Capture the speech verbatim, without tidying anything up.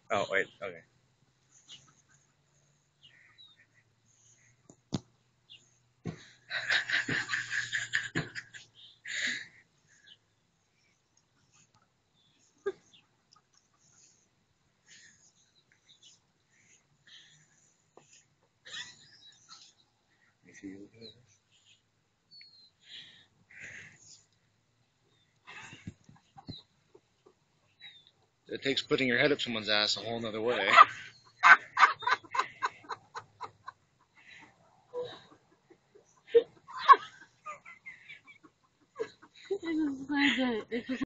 Oh, wait, okay. Let me see you look at it. It takes putting your head up someone's ass a whole nother way. This is so good. This is